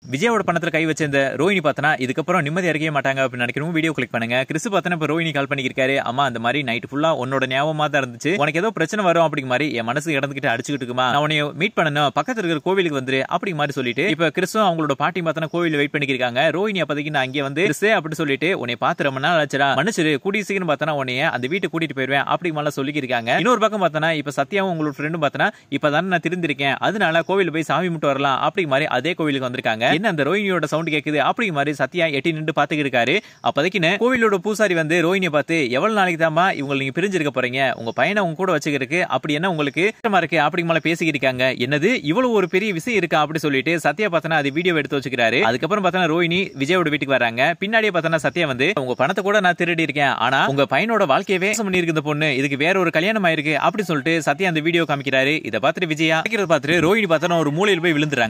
விஜயோட பணத்துல கை வச்ச இந்த ரோஹினி பார்த்தனா இதுக்கப்புறம் நிம்மதி அறிய மாட்டாங்க அப்படின்னு நினைக்கிறோம். வீடியோ கிளிக் பண்ணுங்க. கிறிஸ் பார்த்தனா இப்ப ரோஹினி கால் பண்ணிருக்காரு. அம்மா அந்த மாதிரி நைட் ஃபுல்லா உன்னோட ஞாபகமா தான் இருந்துச்சு, உனக்கு ஏதோ பிரச்சனை வரும் அப்படிங்க மாதிரி என் மனசு இடந்துகிட்டு அடிச்சுக்கிட்டு இருக்குமா, நான் உன்னை மீட் பண்ணணும், பக்கத்துல இருக்கிற கோவிலுக்கு வந்துரு அப்படிங்க மாதிரி சொல்லிட்டு இப்ப கிறிஸும் அவங்களோட பாட்டி பார்த்தனா கோவில் வெயிட் பண்ணிருக்காங்க. ரோஹினி அப்பதைக்கு நான் அங்கே வந்து கிறிஸ் அப்படி சொல்லிட்டு உன்னை பார்த்து ரொம்ப நாள் ஆச்சுடா, மனுஷரு கூடிய சீக்கிரம் பார்த்தனா உன்னைய அந்த வீட்டுக்கு கூட்டிட்டு போயிருவேன் அப்படிங்க மாதிரி சொல்லிருக்காங்க. இன்னொரு பக்கம் பார்த்தனா இப்ப சத்யாவும் உங்களோட ஃப்ரெண்டும் பார்த்தனா இப்பதான் நான் திருந்திருக்கேன், அதனால கோவில் போய் சாமி முட்டு வரலாம் அப்படிங்க மாதிரி அதே கோவிலுக்கு வந்திருக்காங்க. என்ன அந்த ரோஹினியோட சவுண்ட் கேக்குது அப்படிங்க மாதிரி சத்யா எட்டி நின்று பாத்துக்கிட்டு இருக்காரு. அப்பதைக்கு கோவிலோட பூசாரி வந்து ரோஹினியை பார்த்து எவ்வளவு நாளைக்கு தாமா இவங்க நீங்க பிரிஞ்சிருக்க போறீங்க, உங்க பையனை உங்க கூட வச்சுக்கிறதுக்கு அப்படி என்ன உங்களுக்கு இருக்கு அப்படிங்க மாதிரி பேசிக்கிட்டு இருக்காங்க. என்னது இவ்வளவு ஒரு பெரிய விஷயம் இருக்கா அப்படி சொல்லிட்டு சத்யா பார்த்தனா அது வீடியோ எடுத்து வச்சுக்கிறாரு. அதுக்கப்புறம் பார்த்தனா ரோஹினி விஜயோட வீட்டுக்கு வராங்க. பின்னாடியே பார்த்தனா சத்யா வந்து உங்க பணத்தை கூட நான் திருடி இருக்கேன், ஆனா உங்க பையனோட வாழ்க்கையவே பண்ணி இருக்கு இந்த பொண்ணு, இதுக்கு வேற ஒரு கல்யாணம் ஆயிருக்கு அப்படி சொல்லிட்டு சத்யா அந்த வீடியோ காமிக்கிறாரு. இதை பார்த்துட்டு விஜயா பார்த்துட்டு ரோஹினி பார்த்தனா ஒரு மூலையில் போய் விழுந்துறாங்க.